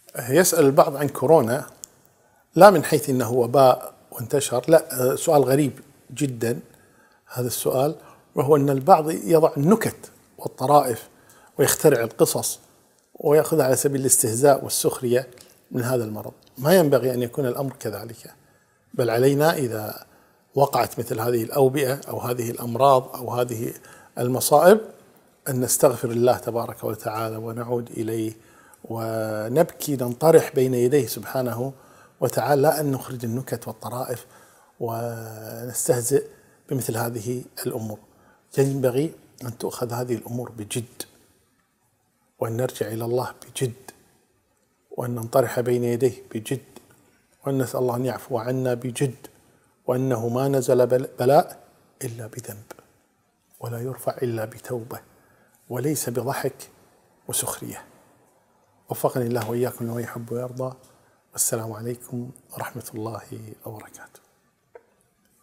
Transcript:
يسأل البعض عن كورونا، لا من حيث أنه وباء وانتشر، لا، سؤال غريب جدا هذا السؤال، وهو أن البعض يضع النكت والطرائف ويخترع القصص ويأخذها على سبيل الاستهزاء والسخرية من هذا المرض. ما ينبغي أن يكون الأمر كذلك، بل علينا إذا وقعت مثل هذه الأوبئة أو هذه الأمراض أو هذه المصائب أن نستغفر الله تبارك وتعالى ونعود إليه ونبكي ننطرح بين يديه سبحانه وتعالى، لا أن نخرج النكت والطرائف ونستهزئ بمثل هذه الأمور. ينبغي أن تؤخذ هذه الأمور بجد، وأن نرجع إلى الله بجد، وأن ننطرح بين يديه بجد، وأن نسأل الله أن يعفو عنا بجد، وأنه ما نزل بلاء إلا بذنب، ولا يرفع إلا بتوبة، وليس بضحك وسخرية. وفقني الله وإياكم لما يحب ويرضى. والسلام عليكم ورحمة الله وبركاته.